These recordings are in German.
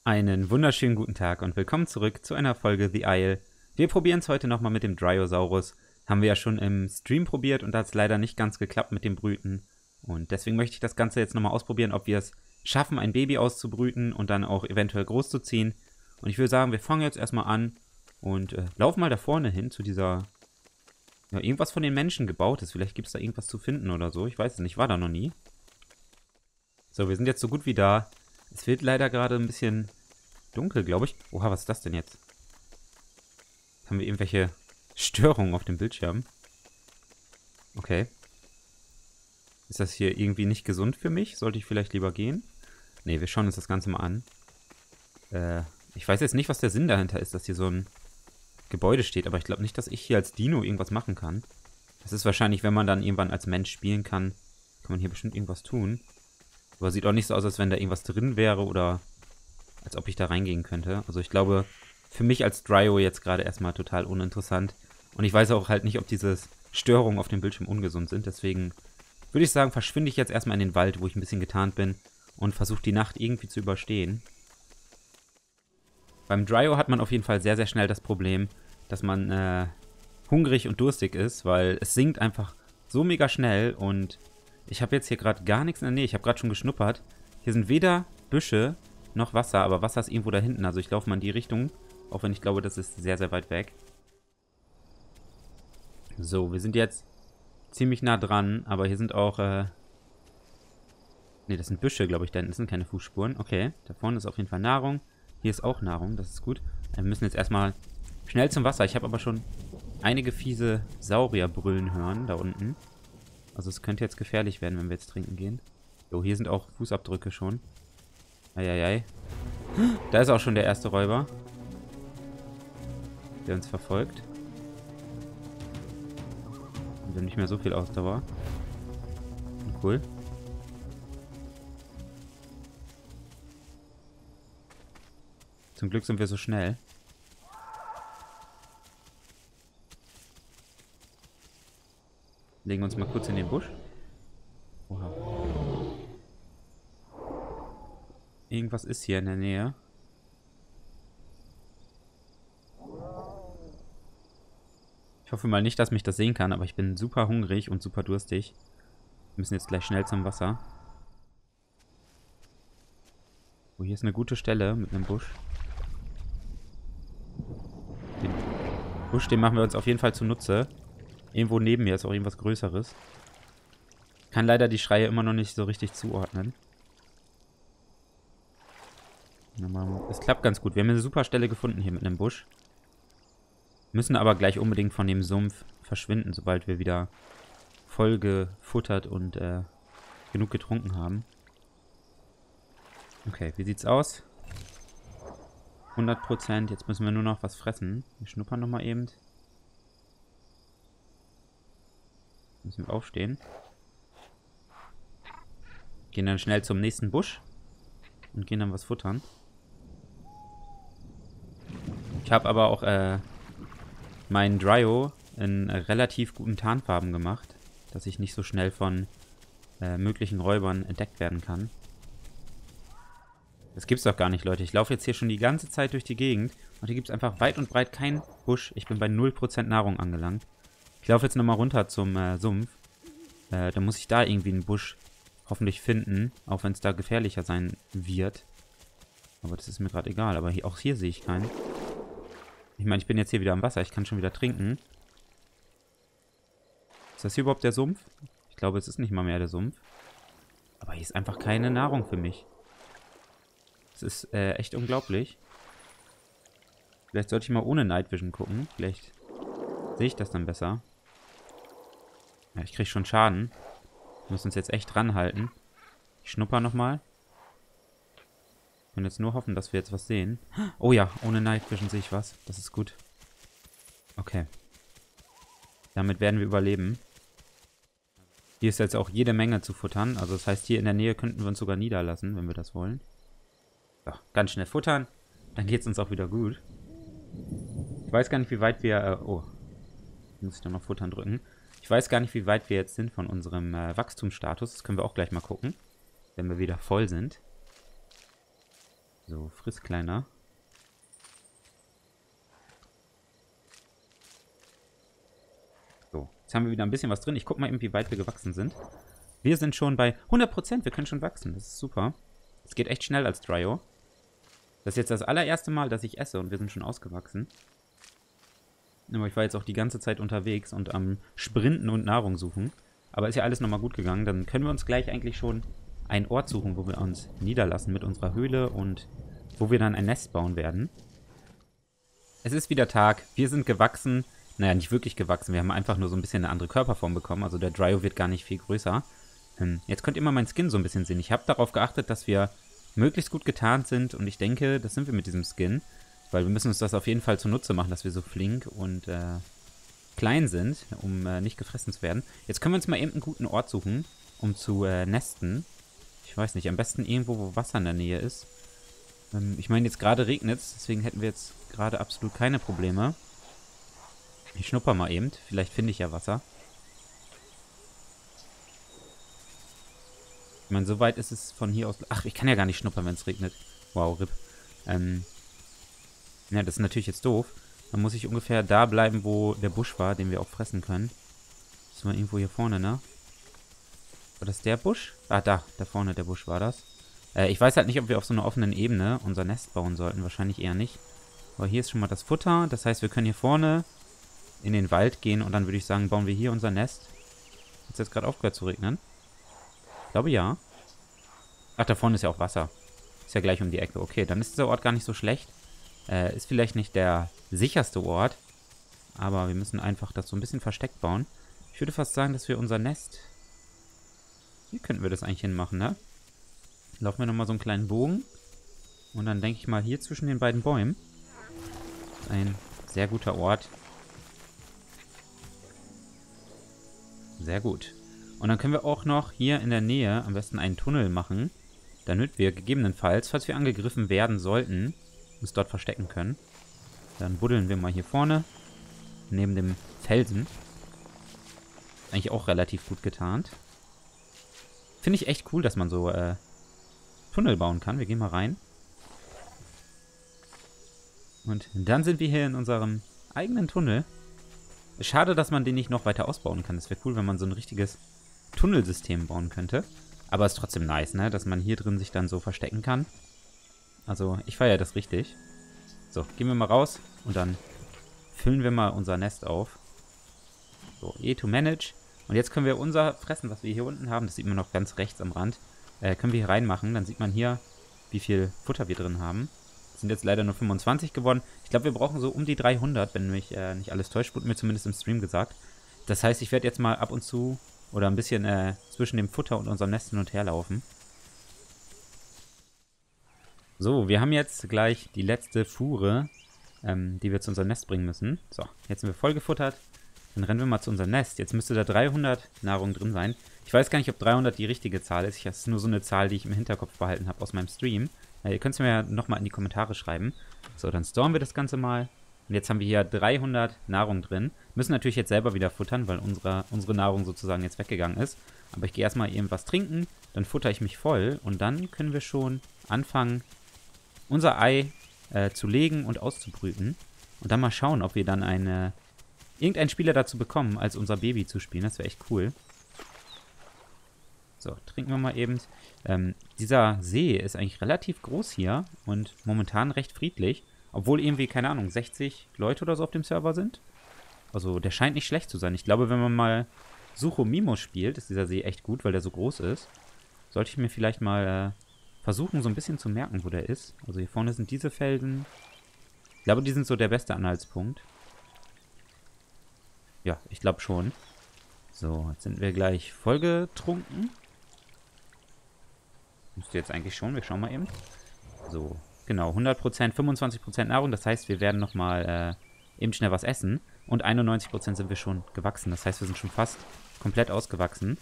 Einen wunderschönen guten Tag und willkommen zurück zu einer Folge The Isle. Wir probieren es heute nochmal mit dem Dryosaurus. Haben wir ja schon im Stream probiert und da hat es leider nicht ganz geklappt mit dem Brüten. Und deswegen möchte ich das Ganze jetzt nochmal ausprobieren, ob wir es schaffen, ein Baby auszubrüten und dann auch eventuell groß zu ziehen. Und ich würde sagen, wir fangen jetzt erstmal an und laufen mal da vorne hin zu dieser... Ja, irgendwas von den Menschen gebaut ist. Vielleicht gibt es da irgendwas zu finden oder so. Ich weiß es nicht, war da noch nie. So, wir sind jetzt so gut wie da. Es wird leider gerade ein bisschen dunkel, glaube ich. Oha, was ist das denn jetzt? Haben wir irgendwelche Störungen auf dem Bildschirm? Okay. Ist das hier irgendwie nicht gesund für mich? Sollte ich vielleicht lieber gehen? Ne, wir schauen uns das Ganze mal an. Ich weiß jetzt nicht, was der Sinn dahinter ist, dass hier so ein Gebäude steht, aber ich glaube nicht, dass ich hier als Dino irgendwas machen kann. Das ist wahrscheinlich, wenn man dann irgendwann als Mensch spielen kann, kann man hier bestimmt irgendwas tun. Aber sieht auch nicht so aus, als wenn da irgendwas drin wäre oder als ob ich da reingehen könnte. Also ich glaube, für mich als Dryo jetzt gerade erstmal total uninteressant. Und ich weiß auch halt nicht, ob diese Störungen auf dem Bildschirm ungesund sind. Deswegen würde ich sagen, verschwinde ich jetzt erstmal in den Wald, wo ich ein bisschen getarnt bin und versuche die Nacht irgendwie zu überstehen. Beim Dryo hat man auf jeden Fall sehr, sehr schnell das Problem, dass man hungrig und durstig ist, weil es sinkt einfach so mega schnell und ich habe jetzt hier gerade gar nichts in der Nähe. Ich habe gerade schon geschnuppert. Hier sind weder Büsche noch Wasser, aber Wasser ist irgendwo da hinten. Also ich laufe mal in die Richtung, auch wenn ich glaube, das ist sehr, sehr weit weg. So, wir sind jetzt ziemlich nah dran, aber hier sind auch, ne, das sind Büsche, glaube ich, da hinten. Das sind keine Fußspuren. Okay, da vorne ist auf jeden Fall Nahrung. Hier ist auch Nahrung, das ist gut. Wir müssen jetzt erstmal schnell zum Wasser. Ich habe aber schon einige fiese Saurier brüllen hören, da unten. Also es könnte jetzt gefährlich werden, wenn wir jetzt trinken gehen. So, hier sind auch Fußabdrücke schon. Eieiei. Da ist auch schon der erste Räuber, der uns verfolgt. Und wir haben nicht mehr so viel Ausdauer. Cool. Zum Glück sind wir so schnell. Legen uns mal kurz in den Busch. Oha. Irgendwas ist hier in der Nähe. Ich hoffe mal nicht, dass mich das sehen kann, aber ich bin super hungrig und super durstig. Wir müssen jetzt gleich schnell zum Wasser. Oh, hier ist eine gute Stelle mit einem Busch. Den Busch, den machen wir uns auf jeden Fall zunutze. Irgendwo neben mir ist auch irgendwas Größeres. Ich kann leider die Schreie immer noch nicht so richtig zuordnen. Es klappt ganz gut. Wir haben eine super Stelle gefunden hier mit einem Busch. Müssen aber gleich unbedingt von dem Sumpf verschwinden, sobald wir wieder voll gefuttert und genug getrunken haben. Okay, wie sieht's aus? 100%. Jetzt müssen wir nur noch was fressen. Wir schnuppern nochmal eben. Müssen wir aufstehen. Gehen dann schnell zum nächsten Busch. Und gehen dann was futtern. Ich habe aber auch meinen Dryo in relativ guten Tarnfarben gemacht. Dass ich nicht so schnell von möglichen Räubern entdeckt werden kann. Das gibt's doch gar nicht, Leute. Ich laufe jetzt hier schon die ganze Zeit durch die Gegend. Und hier gibt es einfach weit und breit keinen Busch. Ich bin bei 0% Nahrung angelangt. Ich laufe jetzt nochmal runter zum Sumpf. Dann muss ich da irgendwie einen Busch hoffentlich finden. Auch wenn es da gefährlicher sein wird. Aber das ist mir gerade egal. Aber auch hier sehe ich keinen. Ich meine, ich bin jetzt hier wieder am Wasser. Ich kann schon wieder trinken. Ist das hier überhaupt der Sumpf? Ich glaube, es ist nicht mal mehr der Sumpf. Aber hier ist einfach keine Nahrung für mich. Das ist echt unglaublich. Vielleicht sollte ich mal ohne Night Vision gucken. Vielleicht sehe ich das dann besser. Ja, ich kriege schon Schaden. Wir müssen uns jetzt echt ranhalten. Ich schnupper nochmal. Und jetzt nur hoffen, dass wir jetzt was sehen. Oh ja, ohne Night Vision sehe ich was. Das ist gut. Okay. Damit werden wir überleben. Hier ist jetzt auch jede Menge zu futtern. Also das heißt, hier in der Nähe könnten wir uns sogar niederlassen, wenn wir das wollen. So, ganz schnell futtern. Dann geht es uns auch wieder gut. Ich weiß gar nicht, wie weit wir... oh. Muss ich dann noch futtern drücken. Ich weiß gar nicht, wie weit wir jetzt sind von unserem Wachstumsstatus. Das können wir auch gleich mal gucken. Wenn wir wieder voll sind. So, friss, Kleiner. So, jetzt haben wir wieder ein bisschen was drin. Ich guck mal eben, wie weit wir gewachsen sind. Wir sind schon bei 100%. Wir können schon wachsen. Das ist super. Es geht echt schnell als Dryo. Das ist jetzt das allererste Mal, dass ich esse und wir sind schon ausgewachsen. Aber ich war jetzt auch die ganze Zeit unterwegs und am Sprinten und Nahrung suchen. Aber ist ja alles nochmal gut gegangen. Dann können wir uns gleich eigentlich schon einen Ort suchen, wo wir uns niederlassen mit unserer Höhle und wo wir dann ein Nest bauen werden. Es ist wieder Tag. Wir sind gewachsen. Naja, nicht wirklich gewachsen. Wir haben einfach nur so ein bisschen eine andere Körperform bekommen. Also der Dryo wird gar nicht viel größer. Jetzt könnt ihr mal meinen Skin so ein bisschen sehen. Ich habe darauf geachtet, dass wir möglichst gut getarnt sind. Und ich denke, das sind wir mit diesem Skin. Weil wir müssen uns das auf jeden Fall zunutze machen, dass wir so flink und klein sind, um nicht gefressen zu werden. Jetzt können wir uns mal eben einen guten Ort suchen, um zu nesten. Ich weiß nicht, am besten irgendwo, wo Wasser in der Nähe ist. Ich meine, jetzt gerade regnet es, deswegen hätten wir jetzt gerade absolut keine Probleme. Ich schnupper mal eben, vielleicht finde ich ja Wasser. Ich meine, so weit ist es von hier aus... Ach, ich kann ja gar nicht schnuppern, wenn es regnet. Wow, RIP. Ja, das ist natürlich jetzt doof. Dann muss ich ungefähr da bleiben, wo der Busch war, den wir auch fressen können. Das ist mal irgendwo hier vorne, ne? War das der Busch? Ah, da vorne der Busch war das. Ich weiß halt nicht, ob wir auf so einer offenen Ebene unser Nest bauen sollten. Wahrscheinlich eher nicht. Aber hier ist schon mal das Futter. Das heißt, wir können hier vorne in den Wald gehen und dann würde ich sagen, bauen wir hier unser Nest. Hat es jetzt gerade aufgehört zu regnen? Ich glaube, ja. Ach, da vorne ist ja auch Wasser. Ist ja gleich um die Ecke. Okay, dann ist dieser Ort gar nicht so schlecht. Ist vielleicht nicht der sicherste Ort, aber wir müssen einfach das so ein bisschen versteckt bauen. Ich würde fast sagen, dass wir unser Nest... Hier könnten wir das eigentlich hinmachen, ne? Laufen wir nochmal so einen kleinen Bogen. Und dann denke ich mal hier zwischen den beiden Bäumen. Ist ein sehr guter Ort. Sehr gut. Und dann können wir auch noch hier in der Nähe am besten einen Tunnel machen, damit wir gegebenenfalls, falls wir angegriffen werden sollten, uns dort verstecken können. Dann buddeln wir mal hier vorne, neben dem Felsen. Eigentlich auch relativ gut getarnt. Finde ich echt cool, dass man so Tunnel bauen kann. Wir gehen mal rein. Und dann sind wir hier in unserem eigenen Tunnel. Schade, dass man den nicht noch weiter ausbauen kann. Es wäre cool, wenn man so ein richtiges Tunnelsystem bauen könnte. Aber es ist trotzdem nice, ne? Dass man hier drin sich dann so verstecken kann. Also, ich feiere das richtig. So, gehen wir mal raus und dann füllen wir mal unser Nest auf. So, E to manage. Und jetzt können wir unser Fressen, was wir hier unten haben, das sieht man noch ganz rechts am Rand, können wir hier reinmachen. Dann sieht man hier, wie viel Futter wir drin haben. Das sind jetzt leider nur 25 geworden. Ich glaube, wir brauchen so um die 300, wenn mich nicht alles täuscht, wurde mir zumindest im Stream gesagt. Das heißt, ich werde jetzt mal ab und zu oder ein bisschen zwischen dem Futter und unserem Nest hin und her laufen. So, wir haben jetzt gleich die letzte Fuhre, die wir zu unserem Nest bringen müssen. So, jetzt sind wir voll gefuttert. Dann rennen wir mal zu unserem Nest. Jetzt müsste da 300 Nahrung drin sein. Ich weiß gar nicht, ob 300 die richtige Zahl ist. Das ist nur so eine Zahl, die ich im Hinterkopf behalten habe aus meinem Stream. Ihr könnt es mir ja nochmal in die Kommentare schreiben. So, dann storen wir das Ganze mal. Und jetzt haben wir hier 300 Nahrung drin. Müssen natürlich jetzt selber wieder futtern, weil unsere Nahrung sozusagen jetzt weggegangen ist. Aber ich gehe erstmal irgendwas trinken. Dann futter ich mich voll. Und dann können wir schon anfangen, unser Ei zu legen und auszubrüten. Und dann mal schauen, ob wir dann irgendeinen Spieler dazu bekommen, als unser Baby zu spielen. Das wäre echt cool. So, trinken wir mal eben. Dieser See ist eigentlich relativ groß hier und momentan recht friedlich. Obwohl irgendwie, keine Ahnung, 60 Leute oder so auf dem Server sind. Also der scheint nicht schlecht zu sein. Ich glaube, wenn man mal Sucho Mimo spielt, ist dieser See echt gut, weil der so groß ist. Sollte ich mir vielleicht mal versuchen, so ein bisschen zu merken, wo der ist. Also hier vorne sind diese Felsen. Ich glaube, die sind so der beste Anhaltspunkt. Ja, ich glaube schon. So, jetzt sind wir gleich vollgetrunken. Müsste jetzt eigentlich schon. Wir schauen mal eben. So, genau. 100%, 25% Nahrung. Das heißt, wir werden nochmal eben schnell was essen. Und 91% sind wir schon gewachsen. Das heißt, wir sind schon fast komplett ausgewachsen.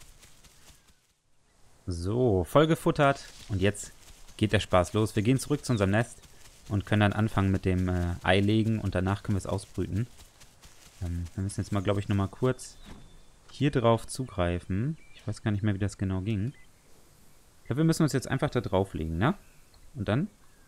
So, voll gefuttert. Und jetzt geht der Spaß los. Wir gehen zurück zu unserem Nest und können dann anfangen mit dem Ei legen. Und danach können wir es ausbrüten. Wir müssen jetzt mal, glaube ich, nochmal kurz hier drauf zugreifen. Ich weiß gar nicht mehr, wie das genau ging. Ich glaube, wir müssen uns jetzt einfach da drauflegen, ne? Und dann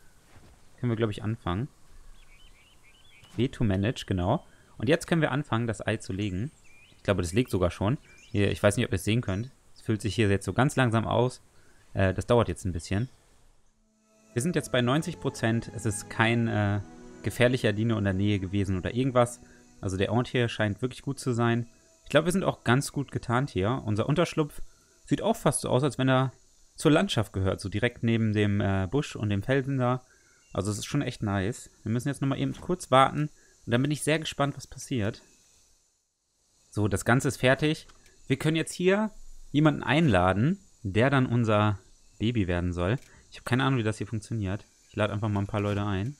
können wir, glaube ich, anfangen. W to manage, genau. Und jetzt können wir anfangen, das Ei zu legen. Ich glaube, das legt sogar schon. Hier, ich weiß nicht, ob ihr es sehen könnt. Es füllt sich hier jetzt so ganz langsam aus. Das dauert jetzt ein bisschen. Wir sind jetzt bei 90%. Es ist kein gefährlicher Dino in der Nähe gewesen oder irgendwas. Also der Ort hier scheint wirklich gut zu sein. Ich glaube, wir sind auch ganz gut getarnt hier. Unser Unterschlupf sieht auch fast so aus, als wenn er zur Landschaft gehört. So direkt neben dem Busch und dem Felsen da. Also es ist schon echt nice. Wir müssen jetzt nochmal eben kurz warten. Und dann bin ich sehr gespannt, was passiert. So, das Ganze ist fertig. Wir können jetzt hier jemanden einladen, der dann unser Baby werden soll. Ich habe keine Ahnung, wie das hier funktioniert. Ich lade einfach mal ein paar Leute ein.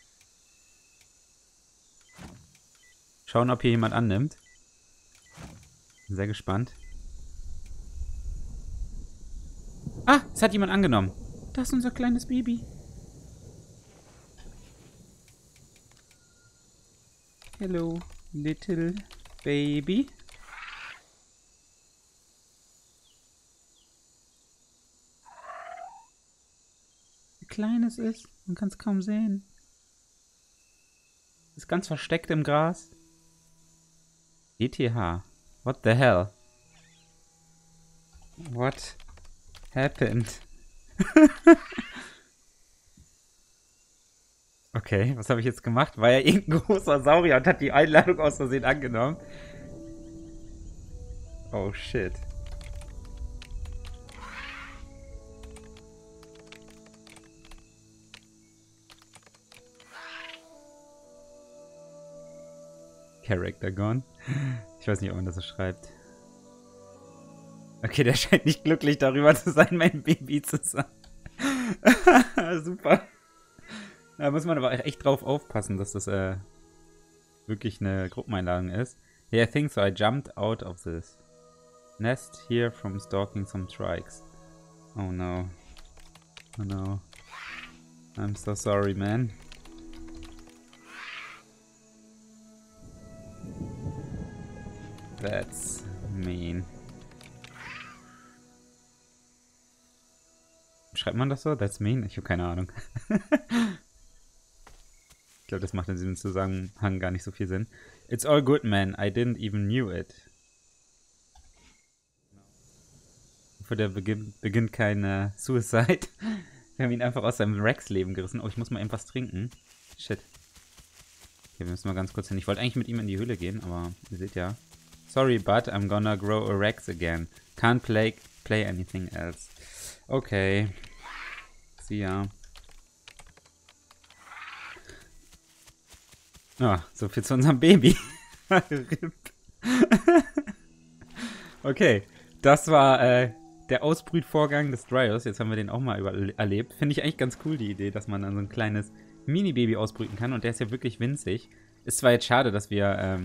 Schauen, ob hier jemand annimmt. Bin sehr gespannt. Ah, es hat jemand angenommen. Das ist unser kleines Baby. Hello, little baby. Wie klein es ist. Man kann es kaum sehen. Ist ganz versteckt im Gras. ETH. What the hell? What happened? Okay, was habe ich jetzt gemacht? War ja irgendein großer Saurier und hat die Einladung aus Versehen angenommen. Oh shit. Character gone. Ich weiß nicht, ob man das so schreibt. Okay, der scheint nicht glücklich darüber zu sein, mein Baby zu sein. Super. Da muss man aber echt drauf aufpassen, dass das wirklich eine Gruppeneinladung ist. Yeah, I think so. I jumped out of this nest here from stalking some trikes. Oh no. Oh no. I'm so sorry, man. That's mean. Schreibt man das so? That's mean? Ich habe keine Ahnung. Ich glaube, das macht in diesem Zusammenhang gar nicht so viel Sinn. It's all good, man. I didn't even knew it. Ich hoffe, der beginnt kein Suicide. Wir haben ihn einfach aus seinem Rex-Leben gerissen. Oh, ich muss mal irgendwas trinken. Shit. Okay, wir müssen mal ganz kurz hin. Ich wollte eigentlich mit ihm in die Höhle gehen, aber ihr seht ja. Sorry, but I'm gonna grow a Rex again. Can't play anything else. Okay. See ya. Ah, so viel zu unserem Baby. Okay, das war der Ausbrütvorgang des Dryos. Jetzt haben wir den auch mal erlebt. Finde ich eigentlich ganz cool, die Idee, dass man dann so ein kleines Mini-Baby ausbrüten kann. Und der ist ja wirklich winzig. Ist zwar jetzt schade, dass wir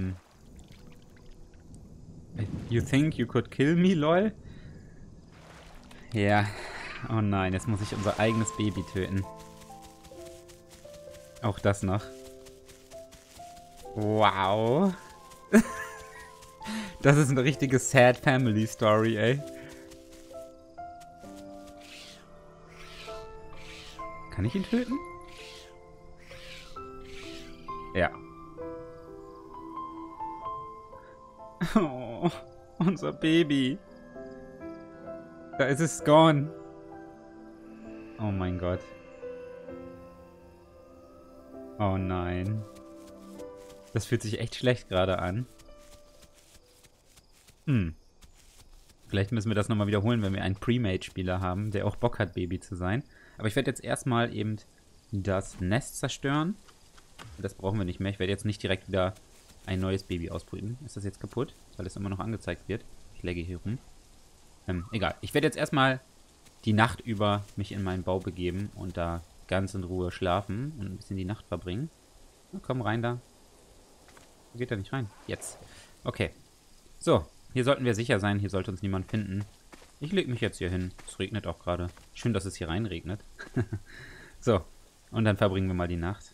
You think you could kill me, lol? Ja. Oh nein, jetzt muss ich unser eigenes Baby töten. Auch das noch. Wow. Das ist eine richtige sad family story, ey. Kann ich ihn töten? Ja. Oh, unser Baby. Da ist es gone. Oh mein Gott. Oh nein. Das fühlt sich echt schlecht gerade an. Vielleicht müssen wir das nochmal wiederholen, wenn wir einen Pre-Made-Spieler haben, der auch Bock hat, Baby zu sein. Aber ich werde jetzt erstmal eben das Nest zerstören. Das brauchen wir nicht mehr. Ich werde jetzt nicht direkt wieder ein neues Baby ausbrüten. Ist das jetzt kaputt? Weil es immer noch angezeigt wird. Ich lagge hier rum. Egal. Ich werde jetzt erstmal die Nacht über mich in meinen Bau begeben und da ganz in Ruhe schlafen und ein bisschen die Nacht verbringen. Na, komm rein da. Wo geht er nicht rein? Jetzt. Okay. So, hier sollten wir sicher sein. Hier sollte uns niemand finden. Ich lege mich jetzt hier hin. Es regnet auch gerade. Schön, dass es hier reinregnet. So, und dann verbringen wir mal die Nacht.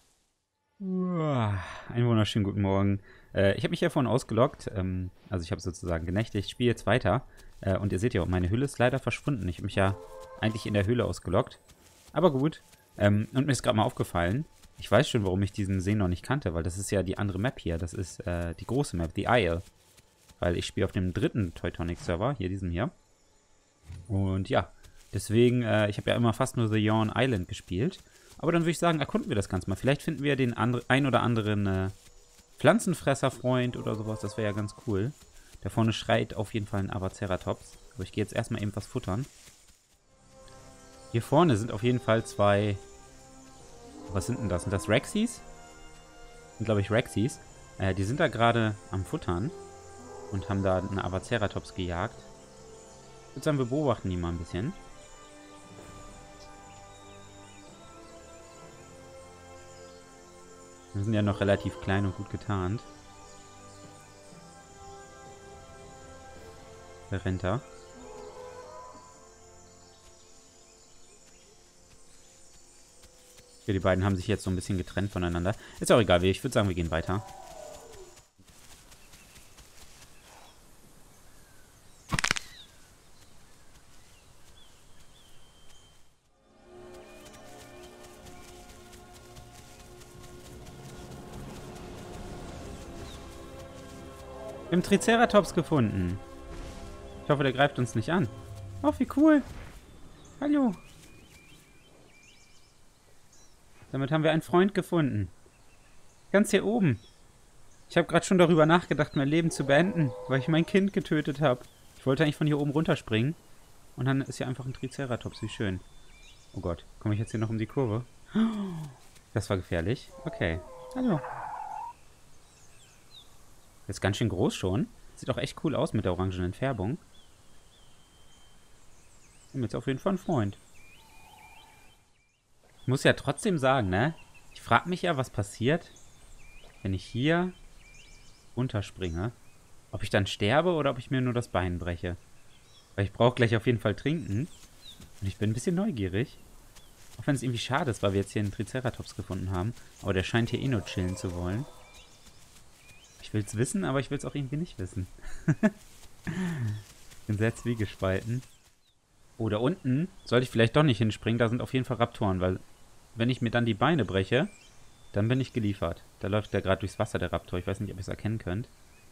Einen wunderschönen guten Morgen. Ich habe mich hier vorhin ausgeloggt. Also ich habe sozusagen genächtigt. Ich spiele jetzt weiter. Und ihr seht ja, meine Hülle ist leider verschwunden. Ich habe mich ja eigentlich in der Höhle ausgeloggt. Aber gut, Und mir ist gerade mal aufgefallen, ich weiß schon, warum ich diesen See noch nicht kannte, weil das ist ja die andere Map hier. Das ist die große Map, The Isle. Weil ich spiele auf dem 3. Teutonic-Server, hier diesem hier. Und ja, deswegen, ich habe ja immer fast nur The Yawn Island gespielt. Aber dann würde ich sagen, erkunden wir das Ganze mal. Vielleicht finden wir den ein oder anderen Pflanzenfresser-Freund oder sowas. Das wäre ja ganz cool. Da vorne schreit auf jeden Fall ein Avaceratops. Aber ich gehe jetzt erstmal eben was futtern. Hier vorne sind auf jeden Fall 2... Was sind denn das? Sind das Rexys? Sind, glaube ich, Rexys. Die sind da gerade am Futtern. Und haben da einen Avaceratops gejagt. Ich würde sagen, wir beobachten die mal ein bisschen. Wir sind ja noch relativ klein und gut getarnt. Der rennt da. Ja, die beiden haben sich jetzt so ein bisschen getrennt voneinander. Ist auch egal, ich würde sagen, wir gehen weiter. Wir haben Triceratops gefunden. Ich hoffe, der greift uns nicht an. Oh, wie cool. Hallo. Damit haben wir einen Freund gefunden. Ganz hier oben. Ich habe gerade schon darüber nachgedacht, mein Leben zu beenden, weil ich mein Kind getötet habe. Ich wollte eigentlich von hier oben runterspringen. Und dann ist hier einfach ein Triceratops. Wie schön. Oh Gott, komme ich jetzt hier noch um die Kurve? Das war gefährlich. Okay. Hallo. Ist ganz schön groß schon. Sieht auch echt cool aus mit der orangenen Färbung. Wir haben jetzt auf jeden Fall einen Freund. Ich muss ja trotzdem sagen, ne? Ich frage mich ja, was passiert, wenn ich hier runterspringe. Ob ich dann sterbe oder ob ich mir nur das Bein breche. Weil ich brauche gleich auf jeden Fall trinken. Und ich bin ein bisschen neugierig. Auch wenn es irgendwie schade ist, weil wir jetzt hier einen Triceratops gefunden haben. Aber der scheint hier eh nur chillen zu wollen. Ich will es wissen, aber ich will es auch irgendwie nicht wissen. Bin sehr zwiegespalten. Oh, da unten sollte ich vielleicht doch nicht hinspringen. Da sind auf jeden Fall Raptoren, weil wenn ich mir dann die Beine breche, dann bin ich geliefert. Da läuft der gerade durchs Wasser, der Raptor. Ich weiß nicht, ob ihr es erkennen könnt.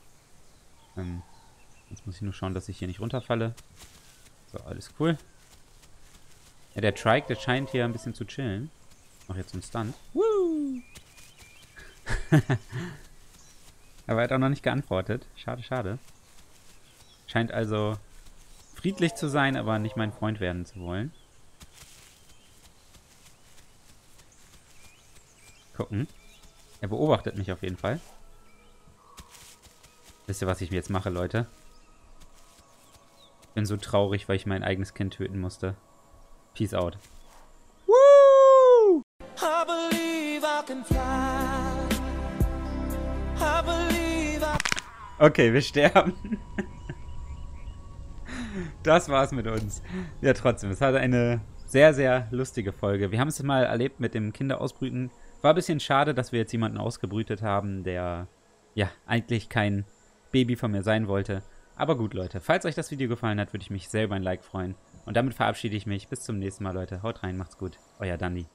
Jetzt muss ich nur schauen, dass ich hier nicht runterfalle. So, alles cool. Ja, der Trike, der scheint hier ein bisschen zu chillen. Ich mache jetzt einen Stunt. Woo! Aber er hat auch noch nicht geantwortet. Schade, schade. Scheint also friedlich zu sein, aber nicht mein Freund werden zu wollen. Gucken. Er beobachtet mich auf jeden Fall. Wisst ihr, was ich mir jetzt mache, Leute? Ich bin so traurig, weil ich mein eigenes Kind töten musste. Peace out. Woo! I believe I can fly. I believe I... Okay, wir sterben. Das war's mit uns. Ja, trotzdem, es war eine sehr, sehr lustige Folge. Wir haben es mal erlebt mit dem Kinderausbrüten. War ein bisschen schade, dass wir jetzt jemanden ausgebrütet haben, der ja eigentlich kein Baby von mir sein wollte. Aber gut, Leute, falls euch das Video gefallen hat, würde ich mich sehr über ein Like freuen. Und damit verabschiede ich mich. Bis zum nächsten Mal, Leute. Haut rein, macht's gut. Euer Dandy.